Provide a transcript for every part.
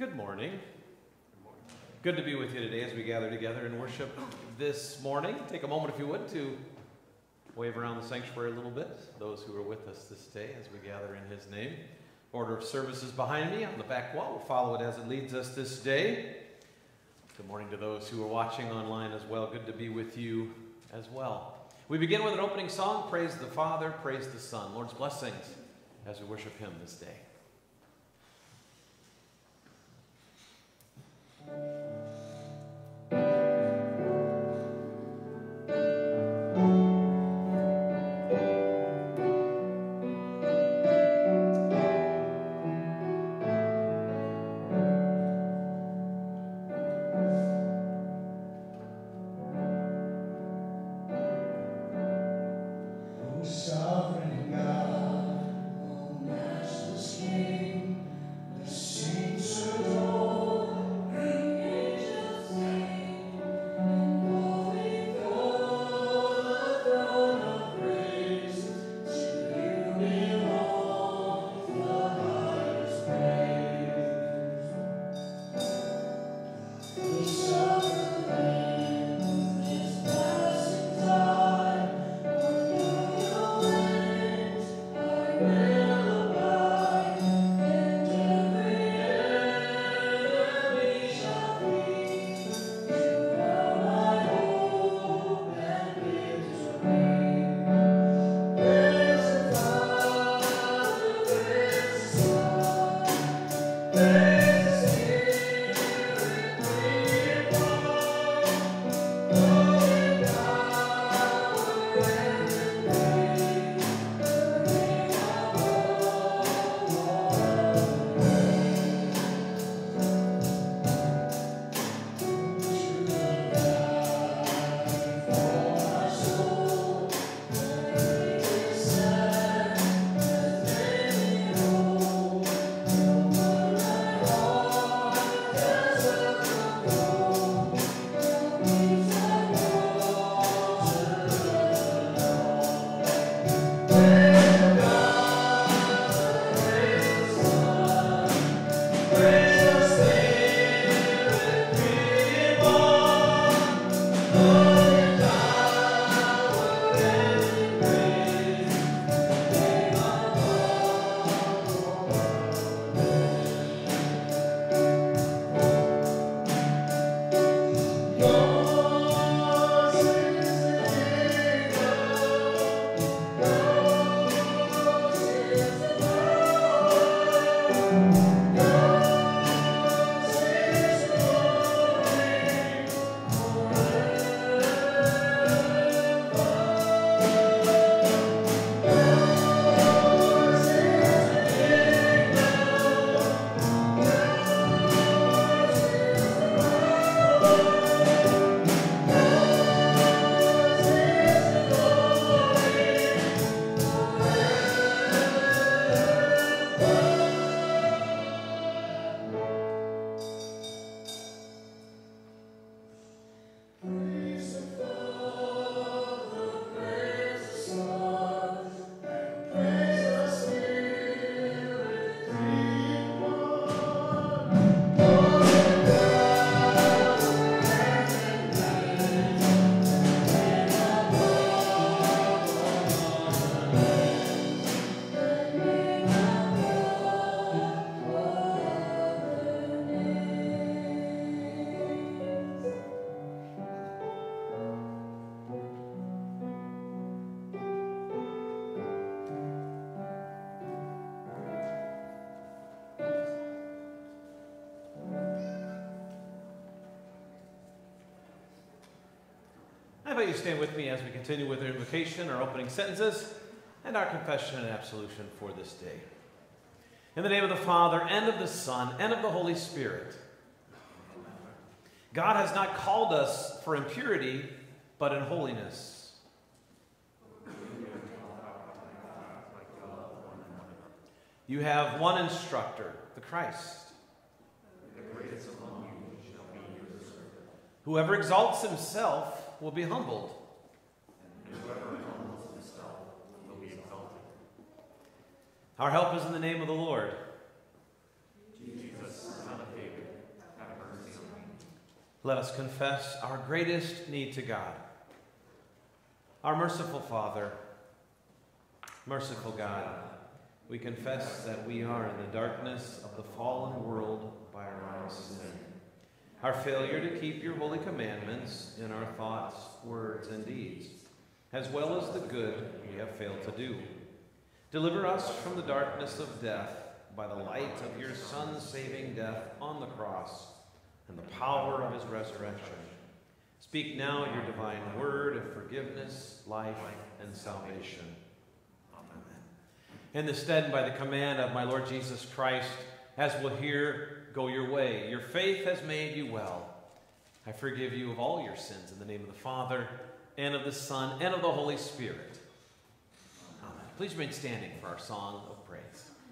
Good morning. Good to be with you today as we gather together and worship this morning. Take a moment, if you would, to wave around the sanctuary a little bit. Those who are with us this day as we gather in His name. Order of services behind me on the back wall. We'll follow it as it leads us this day. Good morning to those who are watching online as well. Good to be with you as well. We begin with an opening song. Praise the Father, praise the Son. Lord's blessings as we worship Him this day. Sovereign God, O matchless King, the saints adore, the angels sing, and before the throne of grace, to you belongs the highest praise. The sovereign Lamb is passing time. How about you stand with me as we continue with our invocation, our opening sentences, and our confession and absolution for this day. In the name of the Father, and of the Son, and of the Holy Spirit. God has not called us for impurity, but in holiness. You have one instructor, the Christ. Whoever exalts himself will be humbled. And whoever humbles himself will be exalted. Our help is in the name of the Lord. Jesus, Son of David, Let us confess our greatest need to God. Our merciful Father, merciful God, we confess that we are in the darkness of the fallen world by our own sin. Our failure to keep your holy commandments in our thoughts, words, and deeds, as well as the good we have failed to do. Deliver us from the darkness of death by the light of your Son's saving death on the cross and the power of his resurrection. Speak now your divine word of forgiveness, life, and salvation. Amen. In the stead and by the command of my Lord Jesus Christ, as we'll hear, go your way. Your faith has made you well. I forgive you of all your sins in the name of the Father, and of the Son, and of the Holy Spirit. Amen. Please remain standing for our song of praise.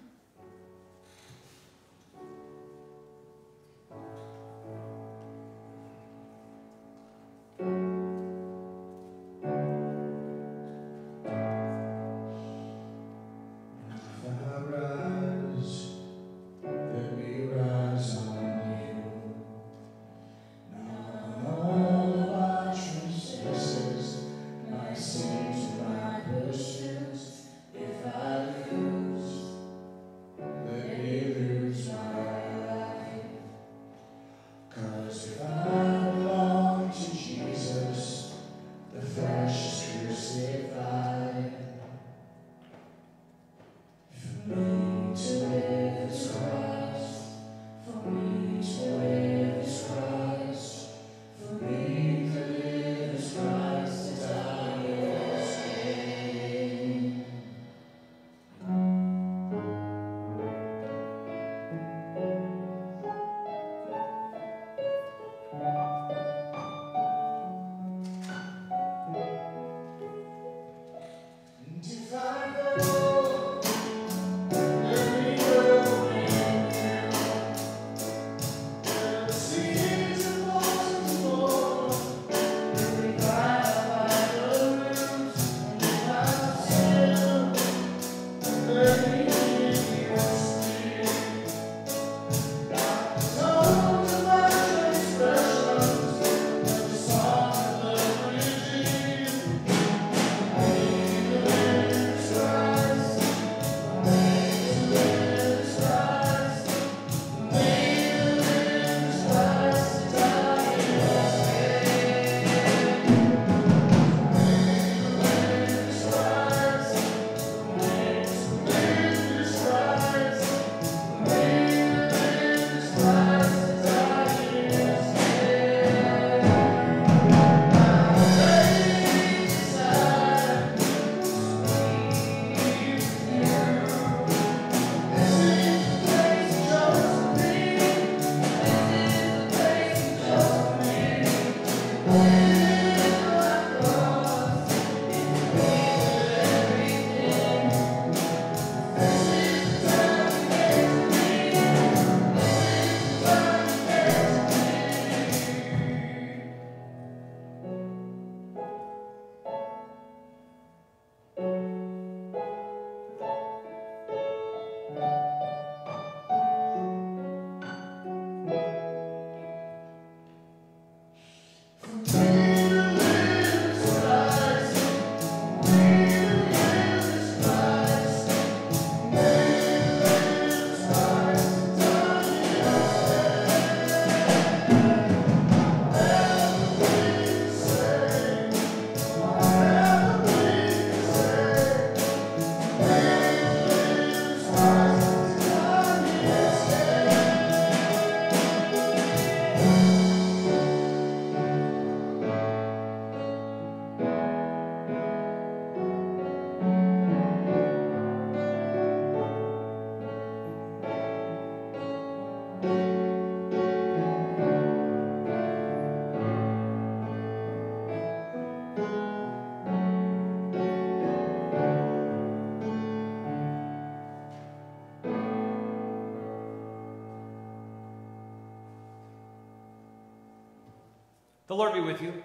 The Lord be with you.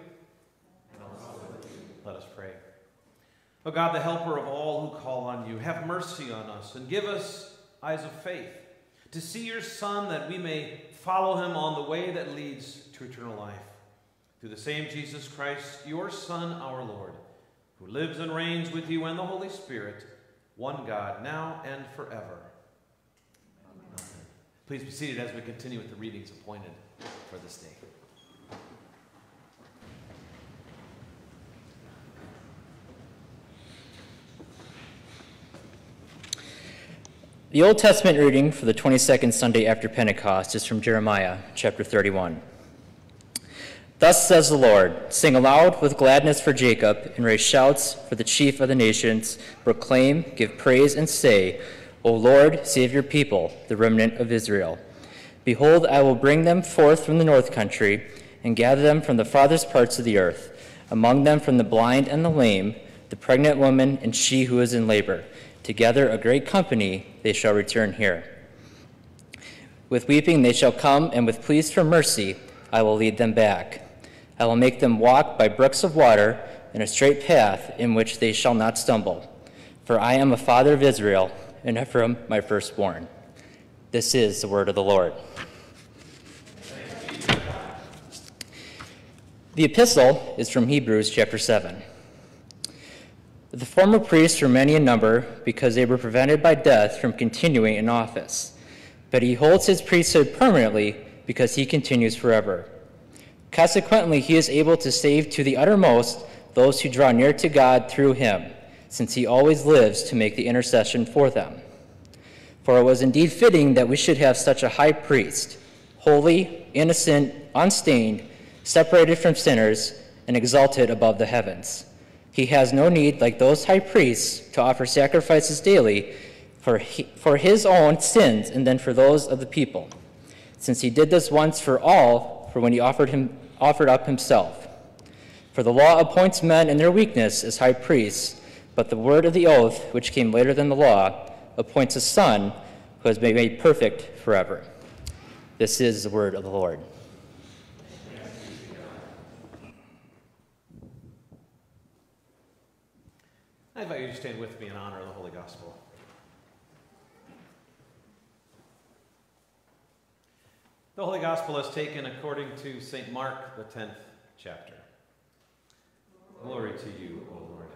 And also with you. Let us pray. O God, the helper of all who call on you, have mercy on us and give us eyes of faith, to see your Son, that we may follow him on the way that leads to eternal life. Through the same Jesus Christ, your Son, our Lord, who lives and reigns with you and the Holy Spirit, one God, now and forever. Amen. Please be seated as we continue with the readings appointed for this day. The Old Testament reading for the 22nd Sunday after Pentecost is from Jeremiah, chapter 31. Thus says the Lord, sing aloud with gladness for Jacob, and raise shouts for the chief of the nations. Proclaim, give praise, and say, O Lord, save your people, the remnant of Israel. Behold, I will bring them forth from the north country, and gather them from the farthest parts of the earth, among them from the blind and the lame, the pregnant woman, and she who is in labor. Together a great company they shall return here. With weeping they shall come, and with pleas for mercy I will lead them back. I will make them walk by brooks of water in a straight path in which they shall not stumble. For I am a father of Israel, and Ephraim my firstborn. This is the word of the Lord. The epistle is from Hebrews chapter 7. The former priests were many in number because they were prevented by death from continuing in office. But he holds his priesthood permanently because he continues forever. Consequently, he is able to save to the uttermost those who draw near to God through him, since he always lives to make the intercession for them. For it was indeed fitting that we should have such a high priest, holy, innocent, unstained, separated from sinners, and exalted above the heavens. He has no need, like those high priests, to offer sacrifices daily for his own sins and then for those of the people, since he did this once for all, for when he offered up himself. For the law appoints men in their weakness as high priests, but the word of the oath, which came later than the law, appoints a son who has been made perfect forever. This is the word of the Lord. I invite you to stand with me in honor of the Holy Gospel. The Holy Gospel is taken according to St. Mark, the 10th chapter. Glory to you, O Lord.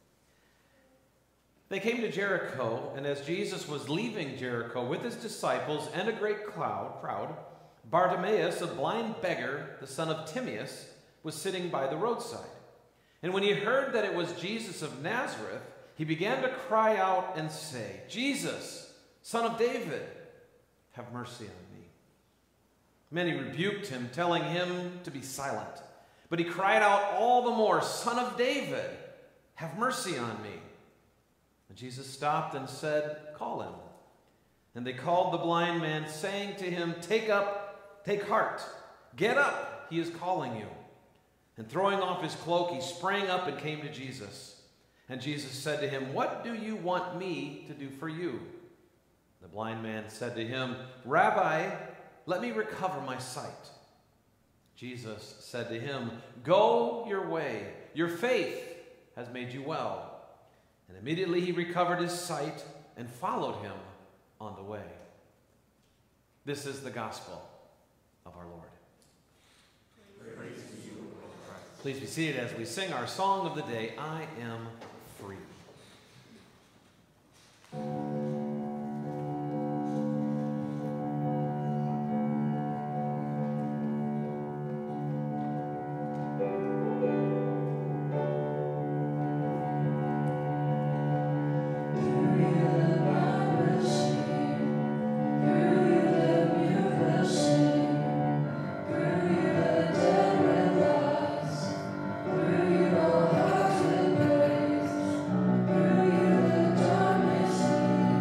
They came to Jericho, and as Jesus was leaving Jericho with his disciples and a great crowd, Bartimaeus, a blind beggar, the son of Timaeus, was sitting by the roadside. And when he heard that it was Jesus of Nazareth, he began to cry out and say, Jesus, Son of David, have mercy on me. Many rebuked him, telling him to be silent. But he cried out all the more, Son of David, have mercy on me. And Jesus stopped and said, call him. And they called the blind man, saying to him, take heart, get up, he is calling you. And throwing off his cloak, he sprang up and came to Jesus. And Jesus said to him, what do you want me to do for you? The blind man said to him, Rabbi, let me recover my sight. Jesus said to him, go your way, your faith has made you well. And immediately he recovered his sight and followed him on the way. This is the gospel of our Lord. Praise to you, Lord Christ. Please be seated as we sing our song of the day, I Am Free. Praise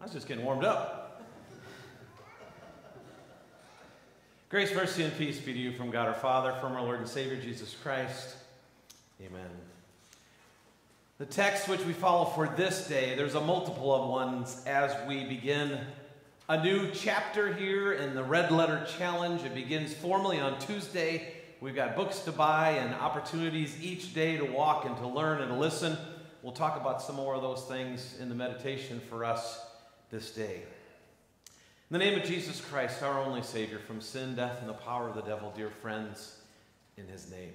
was just getting warmed up. Grace, mercy, and peace be to you from God our Father, from our Lord and Savior Jesus Christ. Amen. The text which we follow for this day, there's a multiple of ones as we begin a new chapter here in the Red Letter Challenge. It begins formally on Tuesday. We've got books to buy and opportunities each day to walk and to learn and to listen. We'll talk about some more of those things in the meditation for us this day. In the name of Jesus Christ, our only Savior, from sin, death, and the power of the devil, dear friends, in his name.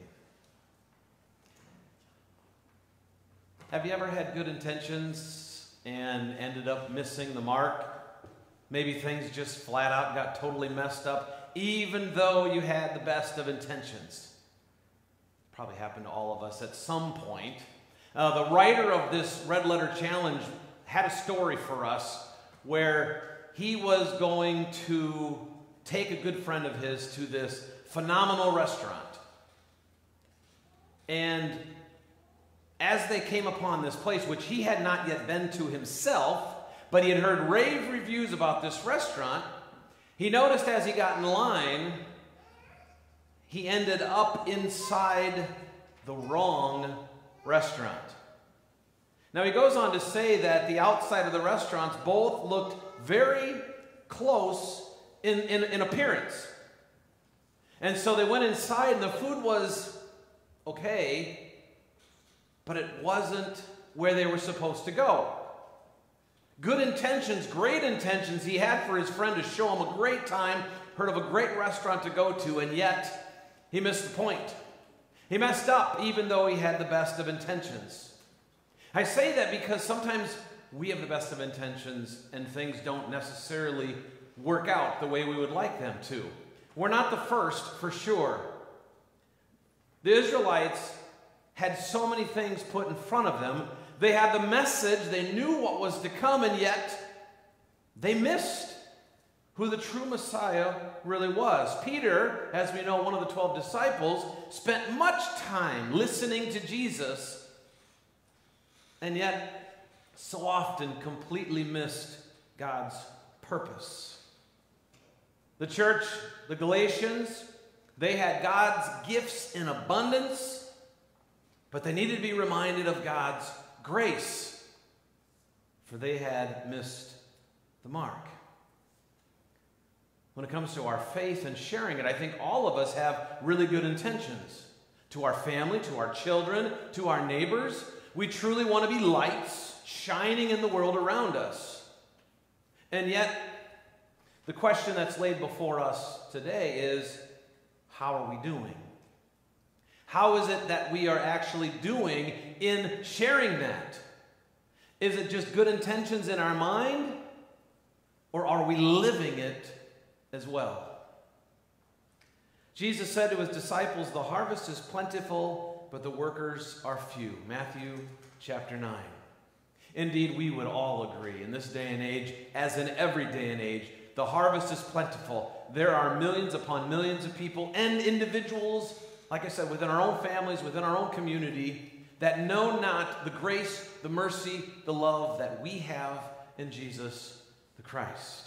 Have you ever had good intentions and ended up missing the mark? Maybe things just flat out got totally messed up, even though you had the best of intentions. Probably happened to all of us at some point. The writer of this Red Letter Challenge had a story for us where he was going to take a good friend of his to this phenomenal restaurant. And as they came upon this place, which he had not yet been to himself, but he had heard rave reviews about this restaurant, he noticed as he got in line, he ended up inside the wrong restaurant. Now he goes on to say that the outside of the restaurants both looked very close in appearance. And so they went inside and the food was okay, but it wasn't where they were supposed to go. Good intentions, great intentions he had for his friend to show him a great time, heard of a great restaurant to go to, and yet he missed the point. He messed up even though he had the best of intentions. I say that because sometimes we have the best of intentions and things don't necessarily work out the way we would like them to. We're not the first, for sure. The Israelites had so many things put in front of them. They had the message, they knew what was to come, and yet they missed who the true Messiah really was. Peter, as we know, one of the 12 disciples, spent much time listening to Jesus, and yet so often completely missed God's purpose. The church, the Galatians, they had God's gifts in abundance, but they needed to be reminded of God's grace, for they had missed the mark. When it comes to our faith and sharing it, I think all of us have really good intentions. To our family, to our children, to our neighbors, we truly want to be lights shining in the world around us. And yet, the question that's laid before us today is, how are we doing? How is it that we are actually doing in sharing that? Is it just good intentions in our mind, or are we living it as well? Jesus said to his disciples, "The harvest is plentiful, but the workers are few." Matthew chapter 9. Indeed, we would all agree in this day and age, as in every day and age, the harvest is plentiful. There are millions upon millions of people and individuals, like I said, within our own families, within our own community, that know not the grace, the mercy, the love that we have in Jesus the Christ.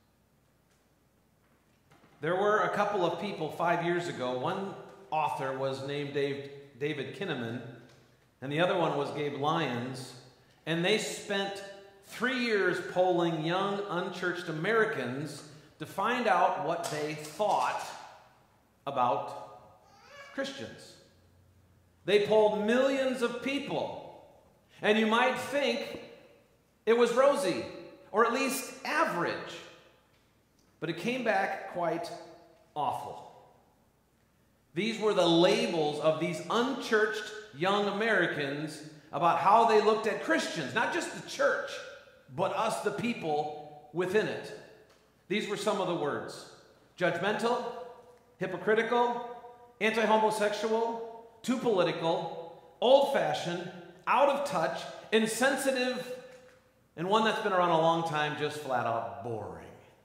There were a couple of people 5 years ago. One author was named David Kinnaman, and the other one was Gabe Lyons. And they spent 3 years polling young, unchurched Americans to find out what they thought about Christians. They polled millions of people. And you might think it was rosy, or at least average. But it came back quite awful. These were the labels of these unchurched young Americans about how they looked at Christians, not just the church, but us, the people within it. These were some of the words: judgmental, hypocritical, anti-homosexual, too political, old-fashioned, out of touch, insensitive, and one that's been around a long time, just flat out boring.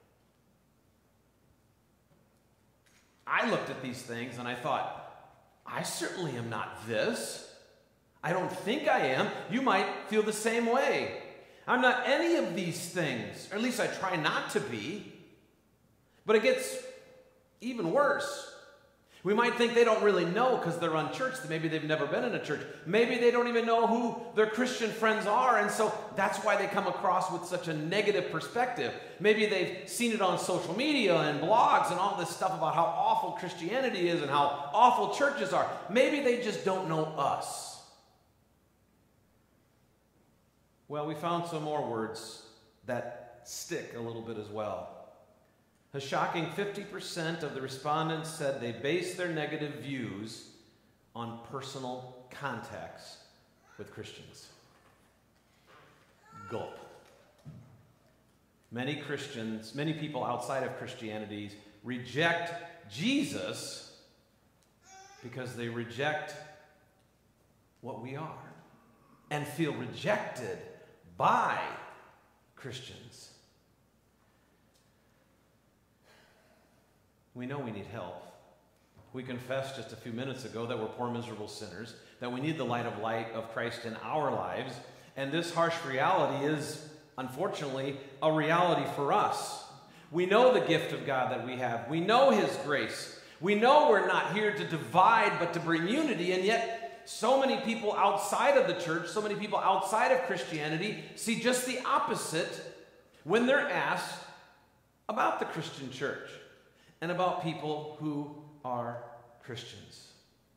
I looked at these things and I thought, I certainly am not this. I don't think I am. You might feel the same way. I'm not any of these things, or at least I try not to be. But it gets even worse. We might think they don't really know because they're unchurched. Maybe they've never been in a church. Maybe they don't even know who their Christian friends are, and so that's why they come across with such a negative perspective. Maybe they've seen it on social media and blogs and all this stuff about how awful Christianity is and how awful churches are. Maybe they just don't know us. Well, we found some more words that stick a little bit as well. A shocking 50% of the respondents said they base their negative views on personal contacts with Christians. Gulp. Many Christians, many people outside of Christianity reject Jesus because they reject what we are and feel rejected by Christians. We know we need help. We confessed just a few minutes ago that we're poor, miserable sinners, that we need the light of Christ in our lives, and this harsh reality is, unfortunately, a reality for us. We know the gift of God that we have. We know His grace. We know we're not here to divide, but to bring unity, and yet so many people outside of the church, so many people outside of Christianity see just the opposite when they're asked about the Christian church and about people who are Christians.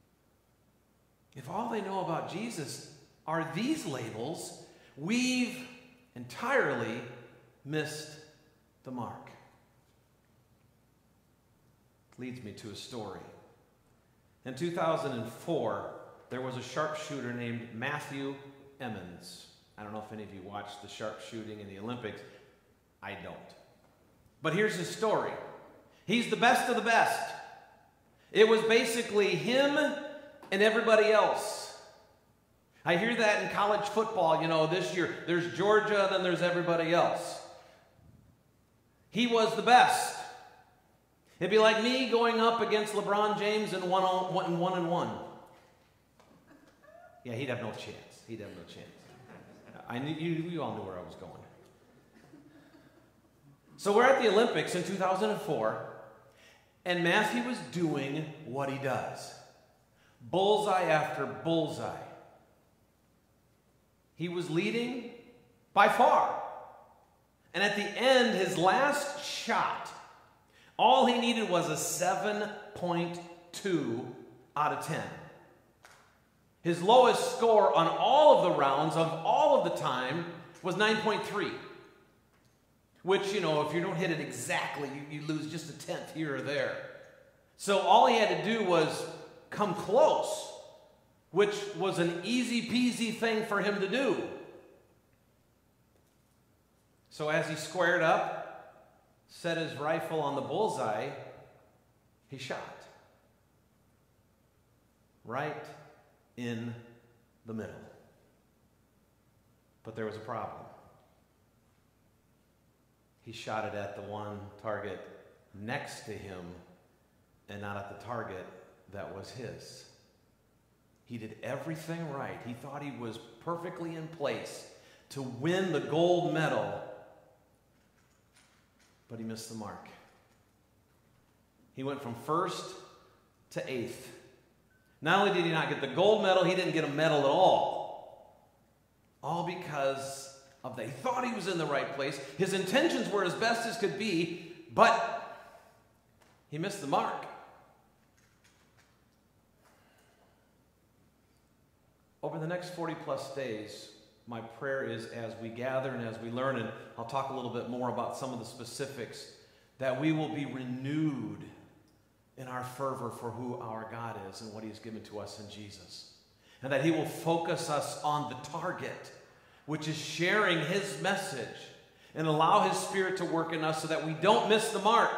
If all they know about Jesus are these labels, we've entirely missed the mark. Leads me to a story. In 2004, there was a sharpshooter named Matthew Emmons. I don't know if any of you watched the sharpshooting in the Olympics. I don't. But here's his story. He's the best of the best. It was basically him and everybody else. I hear that in college football, this year. There's Georgia, then there's everybody else. He was the best. It'd be like me going up against LeBron James in one-on-one. Yeah, he'd have no chance. He'd have no chance. You all knew where I was going. So we're at the Olympics in 2004. And Matthew was doing what he does. Bullseye after bullseye. He was leading by far. And at the end, his last shot, all he needed was a 7.2 out of 10. His lowest score on all of the rounds of all of the time was 9.3. Which, if you don't hit it exactly, you lose just a tenth here or there. So all he had to do was come close, which was an easy peasy thing for him to do. So as he squared up, set his rifle on the bullseye, he shot. Right in the middle. But there was a problem. He shot it at the one target next to him and not at the target that was his. He did everything right. He thought he was perfectly in place to win the gold medal, but he missed the mark. He went from first to eighth. Not only did he not get the gold medal, he didn't get a medal at all. All because they thought he was in the right place. His intentions were as best as could be, but he missed the mark. Over the next 40 plus days, my prayer is as we gather and as we learn, and I'll talk a little bit more about some of the specifics, that we will be renewed in our fervor for who our God is and what He has given to us in Jesus. And that He will focus us on the target, which is sharing His message, and allow His Spirit to work in us so that we don't miss the mark.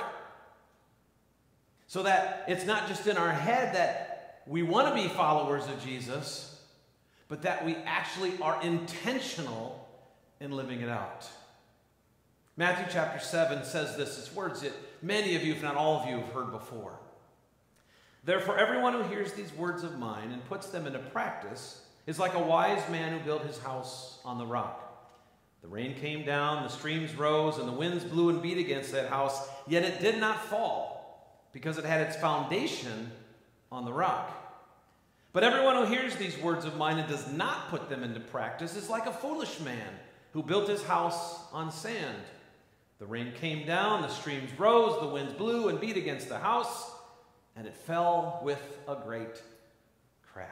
So that it's not just in our head that we want to be followers of Jesus, but that we actually are intentional in living it out. Matthew chapter 7 says this. It's words that many of you, if not all of you, have heard before. Therefore, everyone who hears these words of mine and puts them into practice is like a wise man who built his house on the rock. The rain came down, the streams rose, and the winds blew and beat against that house, yet it did not fall, because it had its foundation on the rock. But everyone who hears these words of mine and does not put them into practice is like a foolish man who built his house on sand. The rain came down, the streams rose, the winds blew and beat against the house, and it fell with a great crash.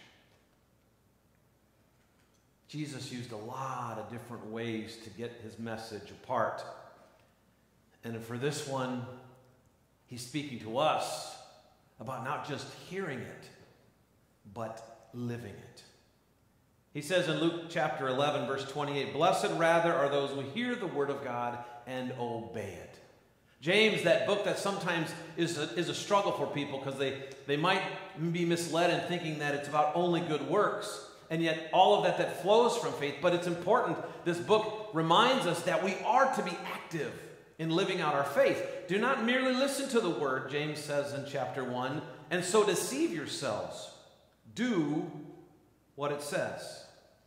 Jesus used a lot of different ways to get his message apart. And for this one, he's speaking to us about not just hearing it, but living it. He says in Luke chapter 11, verse 28, "Blessed rather are those who hear the word of God and obey it." James, that book that sometimes is a struggle for people because they might be misled in thinking that it's about only good works, and yet all of that flows from faith. But it's important. This book reminds us that we are to be active in living out our faith. Do not merely listen to the word, James says in chapter 1, and so deceive yourselves. Do what it says.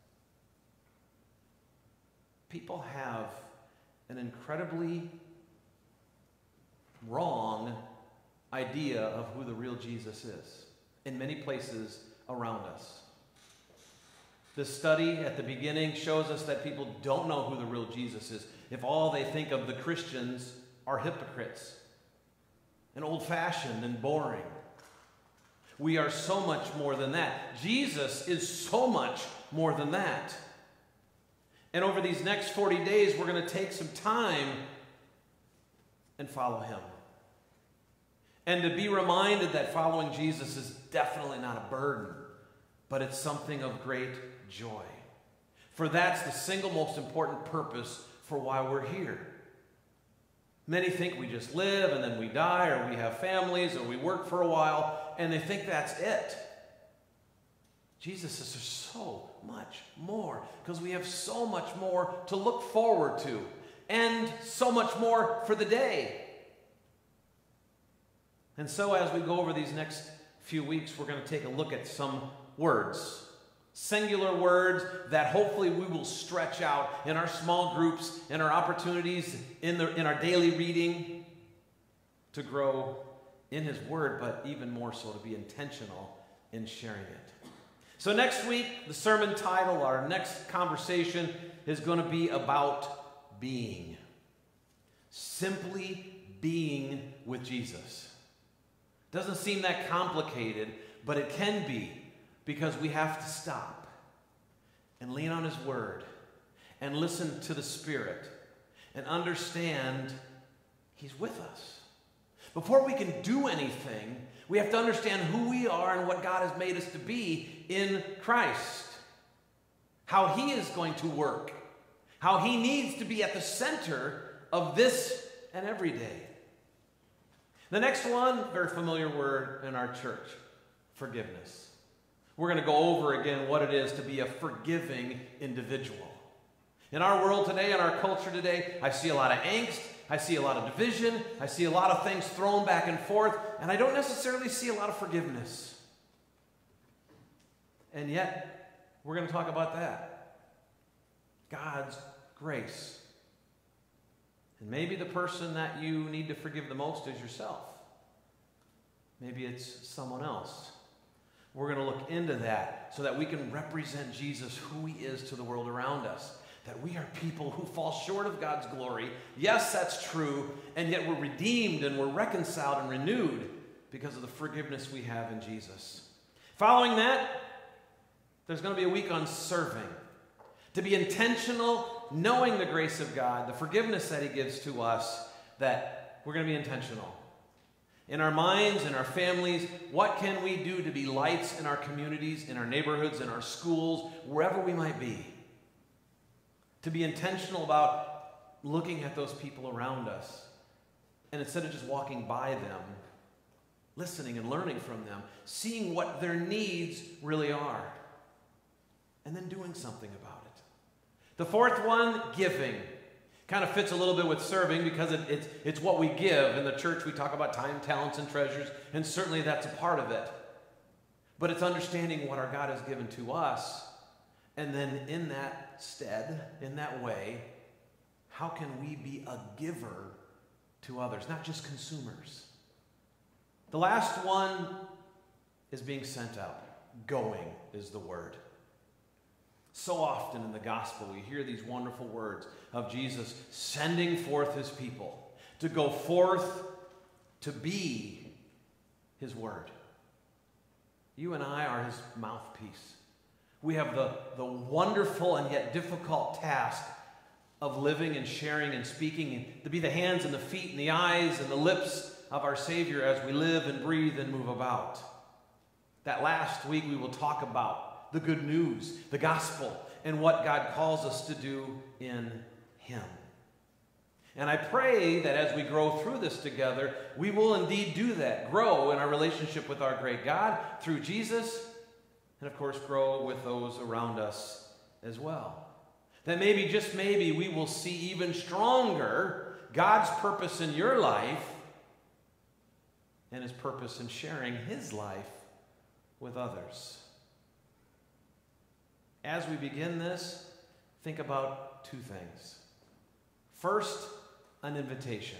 People have an incredibly wrong idea of who the real Jesus is in many places around us. This study at the beginning shows us that people don't know who the real Jesus is if all they think of the Christians are hypocrites and old-fashioned and boring. We are so much more than that. Jesus is so much more than that. And over these next 40 days, we're going to take some time and follow him. And to be reminded that following Jesus is definitely not a burden, but it's something of great joy. For that's the single most important purpose for why we're here. Many think we just live and then we die, or we have families, or we work for a while, and they think that's it. Jesus says there's so much more, because we have so much more to look forward to, and so much more for the day. And so as we go over these next few weeks, we're going to take a look at some words. Singular words that hopefully we will stretch out in our small groups, in our opportunities, in our daily reading, to grow in his word, but even more so to be intentional in sharing it. So next week, the sermon title, our next conversation, is going to be about being. Simply being with Jesus. Doesn't seem that complicated, but it can be, because we have to stop and lean on his word and listen to the Spirit and understand he's with us. Before we can do anything, we have to understand who we are and what God has made us to be in Christ. How he is going to work. How he needs to be at the center of this and every day. The next one, very familiar word in our church, forgiveness. We're going to go over again what it is to be a forgiving individual. In our world today, in our culture today, I see a lot of angst, I see a lot of division, I see a lot of things thrown back and forth, and I don't necessarily see a lot of forgiveness. And yet, we're going to talk about that. God's grace. And maybe the person that you need to forgive the most is yourself. Maybe it's someone else. We're going to look into that so that we can represent Jesus, who he is to the world around us. That we are people who fall short of God's glory. Yes, that's true. And yet we're redeemed and we're reconciled and renewed because of the forgiveness we have in Jesus. Following that, there's going to be a week on serving. To be intentional, knowing the grace of God, the forgiveness that he gives to us, that we're going to be intentional. In our minds, in our families, what can we do to be lights in our communities, in our neighborhoods, in our schools, wherever we might be? To be intentional about looking at those people around us. And instead of just walking by them, listening and learning from them, seeing what their needs really are. And then doing something about it. The fourth one, giving. Kind of fits a little bit with serving because it's what we give. In the church, we talk about time, talents, and treasures, and certainly that's a part of it. But it's understanding what our God has given to us And then in that stead, in that way, how can we be a giver to others, not just consumers? The last one is being sent out. Going is the word. So often in the gospel, we hear these wonderful words of Jesus sending forth his people to go forth to be his word. You and I are his mouthpiece. We have the wonderful and yet difficult task of living and sharing and speaking, and to be the hands and the feet and the eyes and the lips of our Savior as we live and breathe and move about. That last week we will talk about the good news, the gospel, and what God calls us to do in him. And I pray that as we grow through this together, we will indeed do that, grow in our relationship with our great God through Jesus, and of course grow with those around us as well. That maybe, just maybe, we will see even stronger God's purpose in your life and his purpose in sharing his life with others. As we begin this, think about two things. First, an invitation.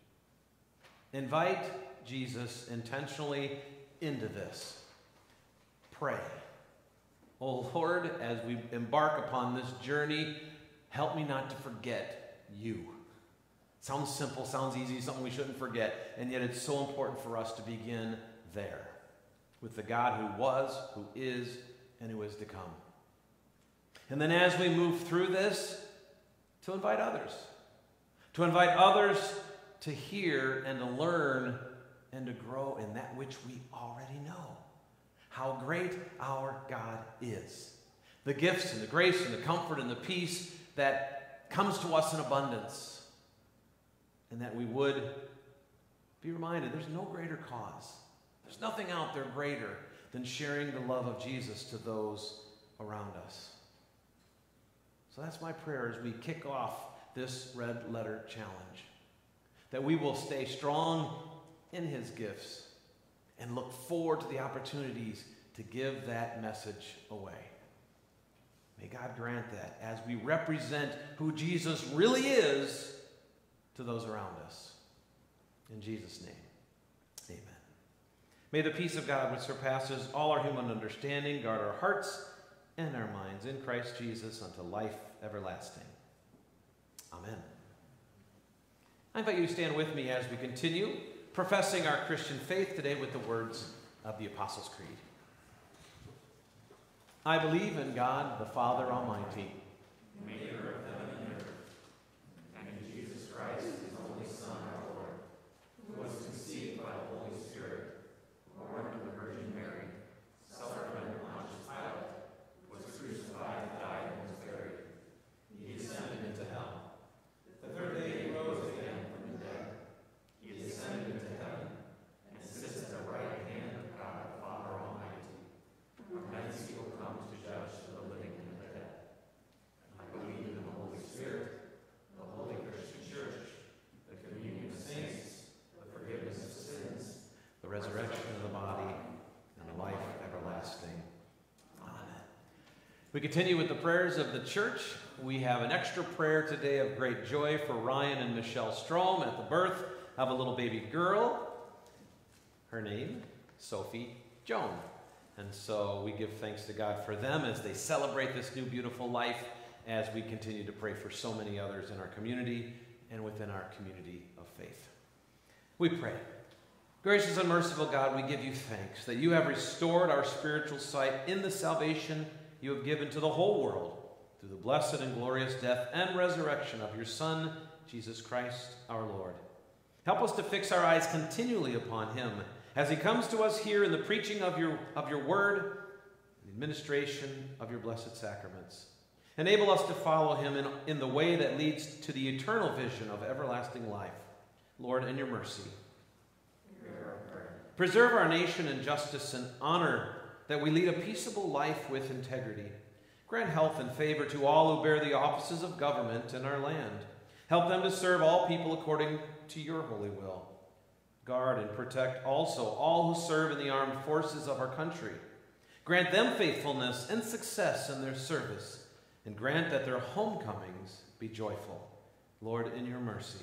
Invite Jesus intentionally into this. Pray. Oh Lord, as we embark upon this journey, help me not to forget you. Sounds simple, sounds easy, something we shouldn't forget, and yet it's so important for us to begin there, with the God who was, who is, and who is to come. And then as we move through this, to invite others. To invite others to hear and to learn and to grow in that which we already know. How great our God is. The gifts and the grace and the comfort and the peace that comes to us in abundance. And that we would be reminded there's no greater cause. There's nothing out there greater than sharing the love of Jesus to those around us. So that's my prayer as we kick off this Red Letter Challenge. That we will stay strong in his gifts and look forward to the opportunities to give that message away. May God grant that as we represent who Jesus really is to those around us. In Jesus' name, amen. May the peace of God, which surpasses all our human understanding, guard our hearts and our minds in Christ Jesus unto life everlasting. Amen. I invite you to stand with me as we continue professing our Christian faith today with the words of the Apostles' Creed. I believe in God, the Father Almighty, maker of heaven and earth, and in Jesus Christ, his only Son, our Lord, who was conceived by the Holy Spirit, born of the Virgin Mary, suffered under Pontius Pilate, was crucified, died, and was buried. He descended into hell. The third day he rose again from the dead. He ascended into heaven, and sits at the right hand of God, the Father Almighty. From hence he will come to judge the living and the dead. I believe in the Holy Spirit, the holy Christian Church, the communion of saints, the forgiveness of sins, the resurrection of the body, and the life everlasting. Amen. We continue with the prayers of the church. We have an extra prayer today of great joy for Ryan and Michelle Strom at the birth of a little baby girl. Her name, Sophie Joan. And so we give thanks to God for them as they celebrate this new beautiful life, as we continue to pray for so many others in our community and within our community of faith. We pray. Gracious and merciful God, we give you thanks that you have restored our spiritual sight in the salvation you have given to the whole world through the blessed and glorious death and resurrection of your Son, Jesus Christ our Lord. Help us to fix our eyes continually upon him as he comes to us here in the preaching of your word, the administration of your blessed sacraments. Enable us to follow him in the way that leads to the eternal vision of everlasting life. Lord, in your mercy. Preserve our nation in justice and honor, that we lead a peaceable life with integrity. Grant health and favor to all who bear the offices of government in our land. Help them to serve all people according to your holy will. Guard and protect also all who serve in the armed forces of our country. Grant them faithfulness and success in their service, and grant that their homecomings be joyful. Lord, in your mercy.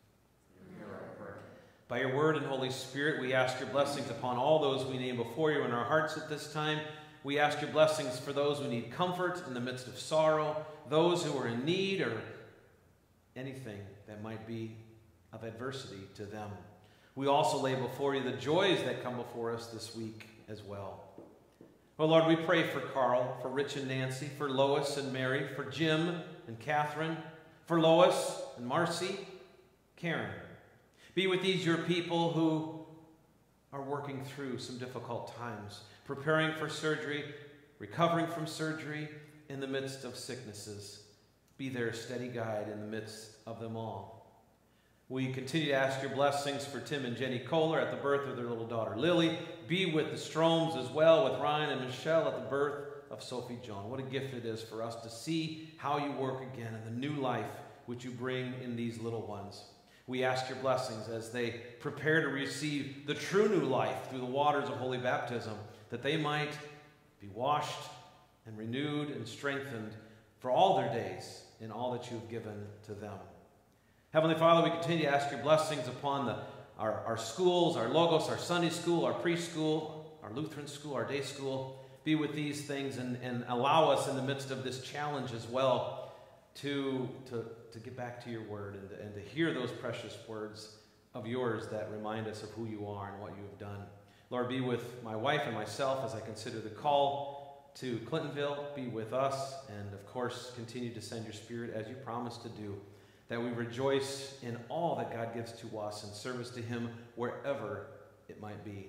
By your word and Holy Spirit, we ask your blessings upon all those we name before you in our hearts at this time. We ask your blessings for those who need comfort in the midst of sorrow, those who are in need, or anything that might be of adversity to them. We also lay before you the joys that come before us this week as well. Oh Lord, we pray for Carl, for Rich and Nancy, for Lois and Mary, for Jim and Catherine, for Lois and Marcy, Karen. Be with these your people who are working through some difficult times, preparing for surgery, recovering from surgery in the midst of sicknesses. Be their steady guide in the midst of them all. We continue to ask your blessings for Tim and Jenny Kohler at the birth of their little daughter Lily. Be with the Stroms as well, with Ryan and Michelle at the birth of Sophie John. What a gift it is for us to see how you work again in the new life which you bring in these little ones. We ask your blessings as they prepare to receive the true new life through the waters of holy baptism, that they might be washed and renewed and strengthened for all their days in all that you have given to them. Heavenly Father, we continue to ask your blessings upon our schools, our Logos, our Sunday school, our preschool, our Lutheran school, our day school. Be with these things and allow us in the midst of this challenge as well to get back to your word and to hear those precious words of yours that remind us of who you are and what you have done. Lord, be with my wife and myself as I consider the call to Clintonville. Be with us, and of course, continue to send your Spirit as you promised to do, that we rejoice in all that God gives to us in service to him wherever it might be.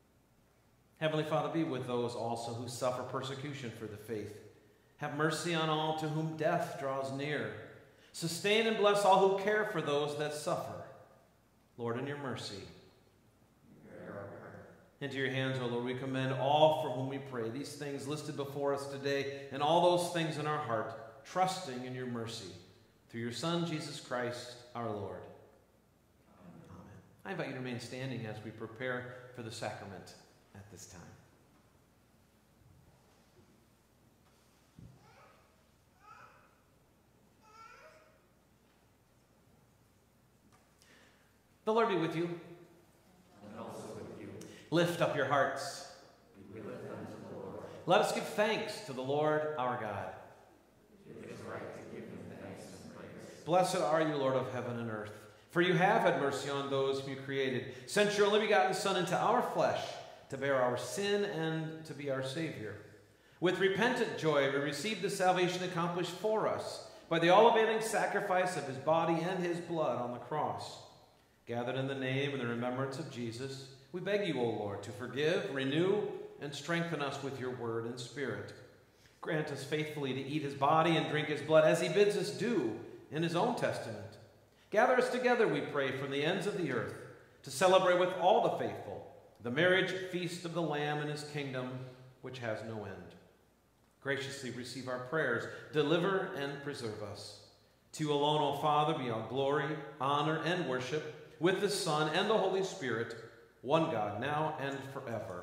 Heavenly Father, be with those also who suffer persecution for the faith. Have mercy on all to whom death draws near. Sustain and bless all who care for those that suffer. Lord, in your mercy. Into your hands, O Lord, we commend all for whom we pray. These things listed before us today, and all those things in our heart, trusting in your mercy. Through your Son, Jesus Christ, our Lord. Amen. I invite you to remain standing as we prepare for the sacrament at this time. The Lord be with you. And also with you. Lift up your hearts. We lift them to the Lord. Let us give thanks to the Lord our God. It is right to give him thanks and praise. Blessed are you, Lord of heaven and earth, for you have had mercy on those whom you created. Sent your only begotten Son into our flesh to bear our sin and to be our Savior. With repentant joy we receive the salvation accomplished for us by the all-availing sacrifice of his body and his blood on the cross. Gathered in the name and the remembrance of Jesus, we beg you, O Lord, to forgive, renew, and strengthen us with your word and spirit. Grant us faithfully to eat his body and drink his blood as he bids us do in his own testament. Gather us together, we pray, from the ends of the earth to celebrate with all the faithful the marriage feast of the Lamb in his kingdom, which has no end. Graciously receive our prayers, deliver and preserve us. To you alone, O Father, be all glory, honor, and worship, with the Son and the Holy Spirit, one God, now and forever.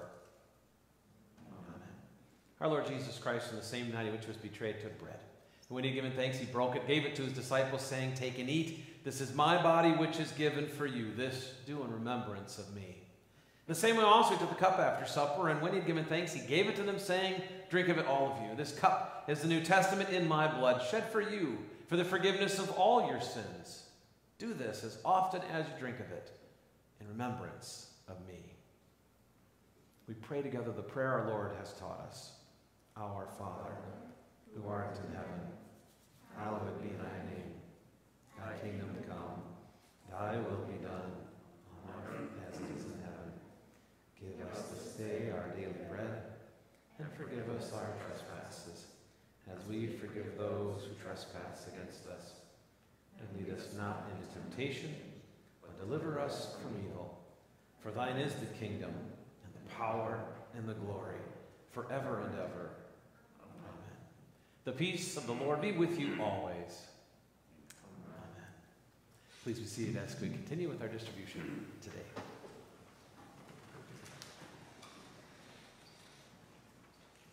Amen. Our Lord Jesus Christ, on the same night in which he was betrayed, took bread. And when he had given thanks, he broke it, gave it to his disciples, saying, "Take and eat. This is my body, which is given for you. This do in remembrance of me." The same way also he took the cup after supper, and when he had given thanks, he gave it to them, saying, "Drink of it, all of you. This cup is the New Testament in my blood, shed for you, for the forgiveness of all your sins. Do this as often as you drink of it in remembrance of me." We pray together the prayer our Lord has taught us. Our Father, who art in heaven, hallowed be thy name. Thy kingdom come, thy will be done, on earth as it is in heaven. Give us this day our daily bread, and forgive us our trespasses, as we forgive those who trespass against us. And lead us not into temptation, but deliver us from evil. For thine is the kingdom, and the power, and the glory, forever and ever. Amen. The peace of the Lord be with you always. Amen. Please be seated as we continue with our distribution today.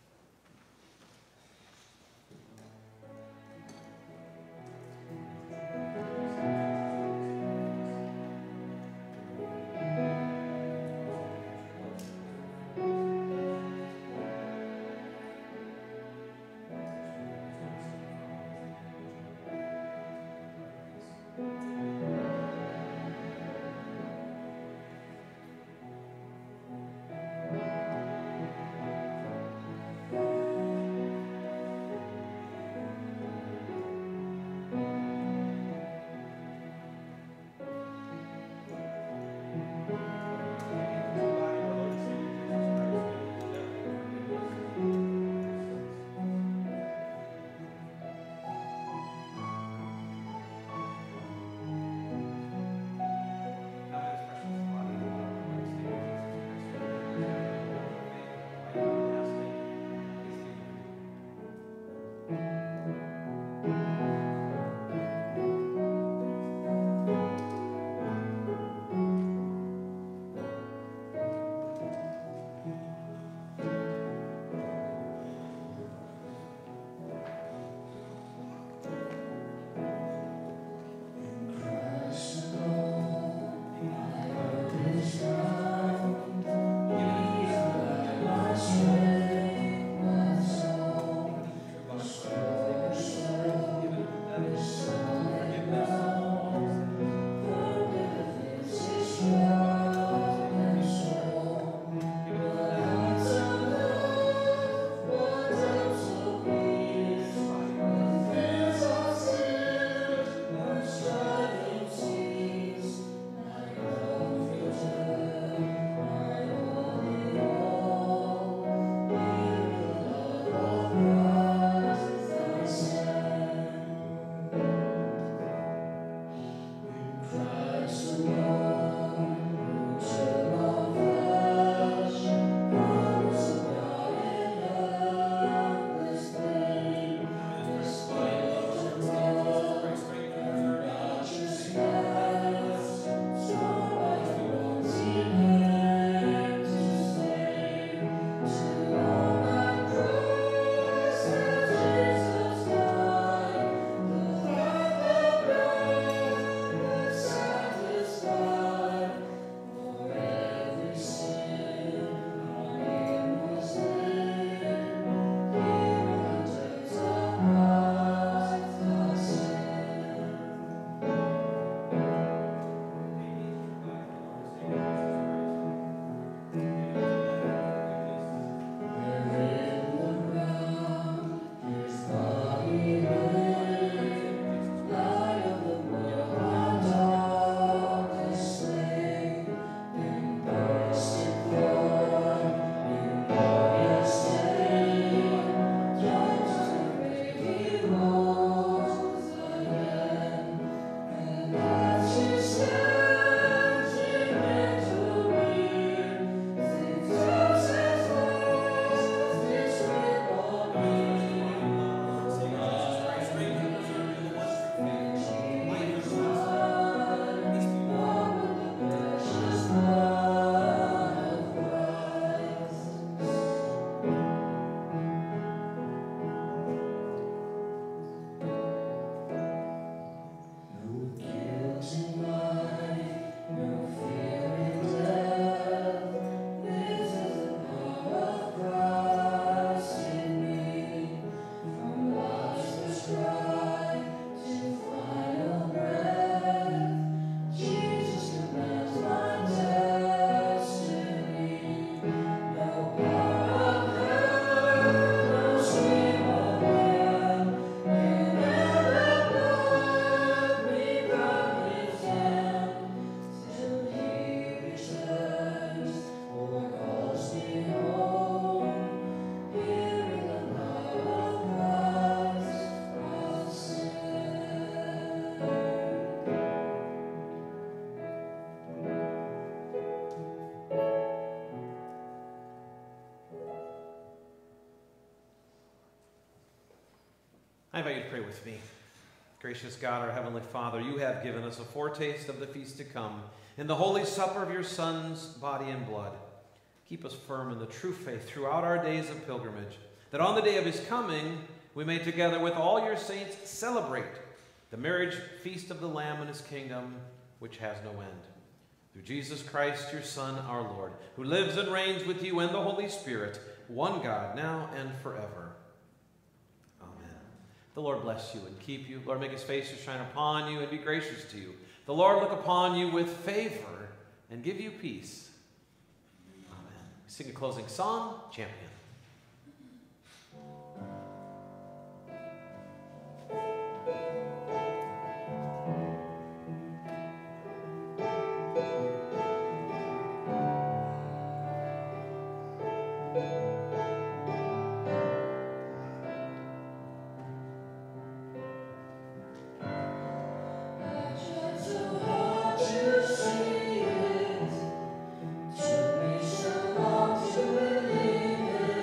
I invite you to pray with me. Gracious God, our Heavenly Father, you have given us a foretaste of the feast to come in the holy supper of your Son's body and blood. Keep us firm in the true faith throughout our days of pilgrimage, that on the day of his coming we may together with all your saints celebrate the marriage feast of the Lamb and his kingdom, which has no end. Through Jesus Christ, your Son, our Lord, who lives and reigns with you and the Holy Spirit, one God, now and forever. Amen. The Lord bless you and keep you. Lord, make his face to shine upon you and be gracious to you. The Lord look upon you with favor and give you peace. Amen. Sing a closing song, Champion. Took me so long to believe it.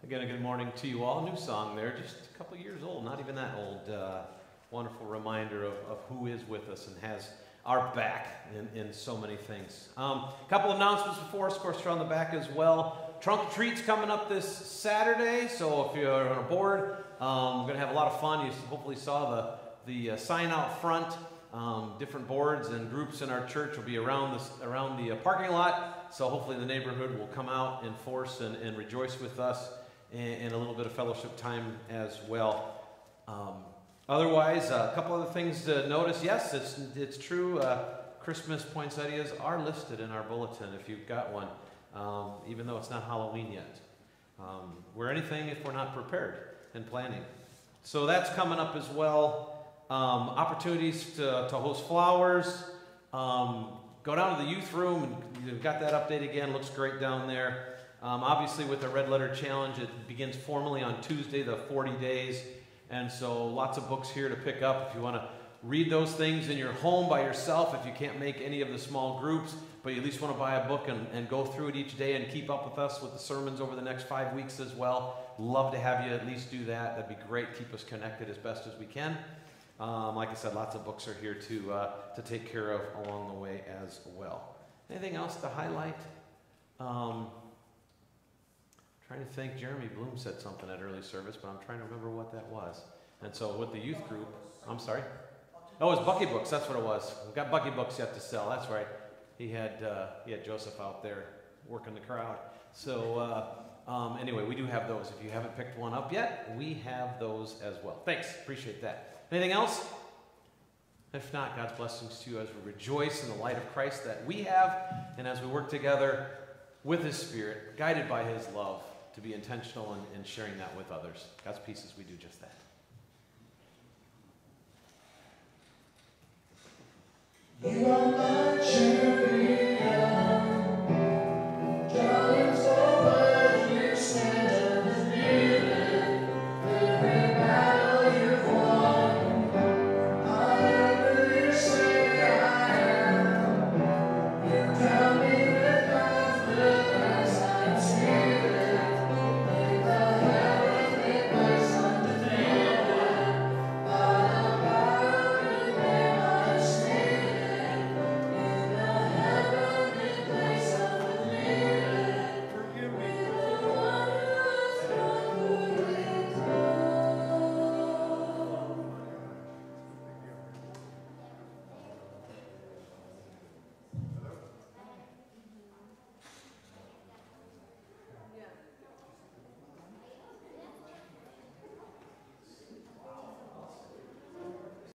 Again, a good morning to you all. New song there, just a couple years old, not even that old. Wonderful reminder of who is with us and has our back in so many things. A couple announcements before us, of course, are on the back as well. Trunk or Treat's coming up this Saturday, so if you're on a board, we're going to have a lot of fun. You hopefully saw the sign out front. Different boards and groups in our church will be around the parking lot, so hopefully the neighborhood will come out in force and rejoice with us in a little bit of fellowship time as well. Otherwise, a couple other things to notice. Yes, it's true. Christmas poinsettias are listed in our bulletin if you've got one, even though it's not Halloween yet. We're anything if we're not prepared and planning. So that's coming up as well. Opportunities to host flowers. Go down to the youth room, and you've got that update again. Looks great down there. Obviously, with the Red Letter Challenge, it begins formally on Tuesday, the 40 days. And so lots of books here to pick up if you want to read those things in your home by yourself, if you can't make any of the small groups, but you at least want to buy a book and go through it each day and keep up with us with the sermons over the next 5 weeks as well. Love to have you at least do that. That'd be great. Keep us connected as best as we can. Like I said, lots of books are here to take care of along the way as well. Anything else to highlight? Trying to think, Jeremy Bloom said something at early service, but I'm trying to remember what that was. And so with the youth group, I'm sorry? Oh, it was Bucky Books, that's what it was. We've got Bucky Books yet to sell, that's right. He had Joseph out there working the crowd. So anyway, we do have those. If you haven't picked one up yet, we have those as well. Thanks, appreciate that. Anything else? If not, God's blessings to you as we rejoice in the light of Christ that we have, and as we work together with His Spirit, guided by His love, to be intentional in sharing that with others. God's peace as we do just that.